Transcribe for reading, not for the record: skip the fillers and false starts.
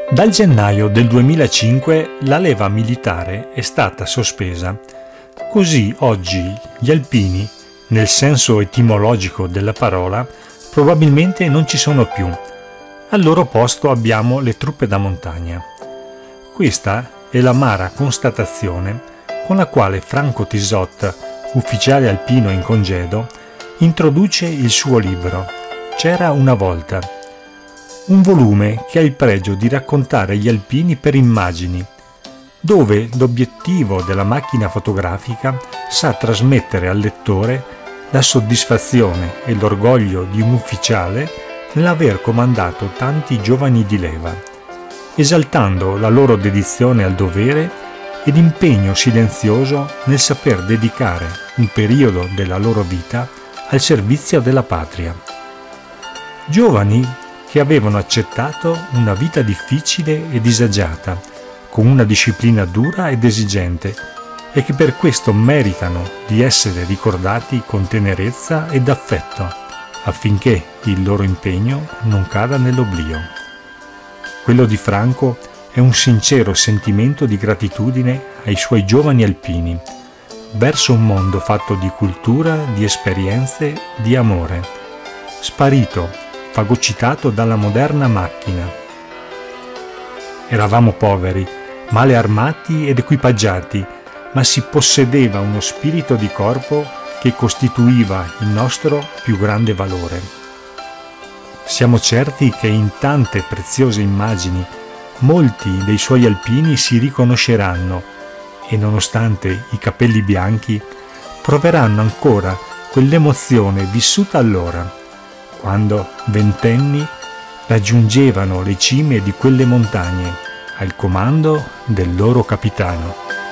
Dal gennaio del 2005 la leva militare è stata sospesa. Così oggi gli alpini, nel senso etimologico della parola, probabilmente non ci sono più. Al loro posto abbiamo le truppe da montagna. Questa è l'amara constatazione con la quale Franco Tisot, ufficiale alpino in congedo, introduce il suo libro C'era una volta. Un volume che ha il pregio di raccontare gli alpini per immagini, dove l'obiettivo della macchina fotografica sa trasmettere al lettore la soddisfazione e l'orgoglio di un ufficiale nell'aver comandato tanti giovani di leva, esaltando la loro dedizione al dovere ed impegno silenzioso nel saper dedicare un periodo della loro vita al servizio della patria. Giovani che avevano accettato una vita difficile e disagiata, con una disciplina dura ed esigente, e che per questo meritano di essere ricordati con tenerezza ed affetto, affinché il loro impegno non cada nell'oblio. Quello di Franco è un sincero sentimento di gratitudine ai suoi giovani alpini, verso un mondo fatto di cultura, di esperienze, di amore, sparito, fagocitato dalla moderna macchina. Eravamo poveri, male armati ed equipaggiati, ma si possedeva uno spirito di corpo che costituiva il nostro più grande valore. Siamo certi che in tante preziose immagini molti dei suoi alpini si riconosceranno e, nonostante i capelli bianchi, proveranno ancora quell'emozione vissuta allora, quando, ventenni, raggiungevano le cime di quelle montagne al comando del loro capitano.